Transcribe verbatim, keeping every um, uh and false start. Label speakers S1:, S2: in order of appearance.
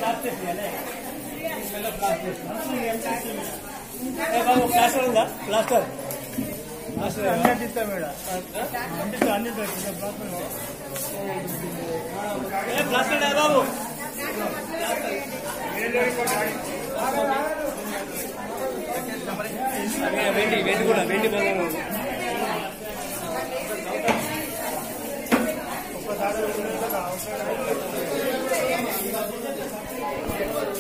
S1: బాబు plaster ఉందా? Plaster plaster అందిస్తా madam అందిస్తా అందిస్తా ప్లాస్టర్ బాబు వెండి వెండి కూడా వెండి బంగారం ఒక్కసారి